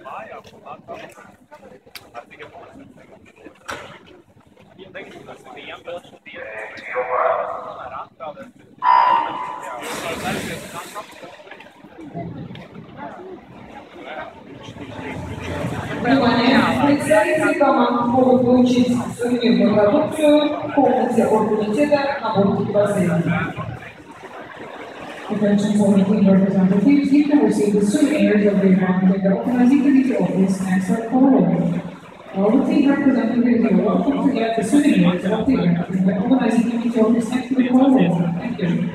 Внимание! Представители команд могут получить сувенирную продукцию в комнате оргкомитета на бортике бассейна. Attention for meeting representatives, you can receive the souvenirs of the event in the organizing committee office next to the hallway. All the team representatives are welcome to get the souvenirs of the event in the organizing committee office next to the hallway. Thank you.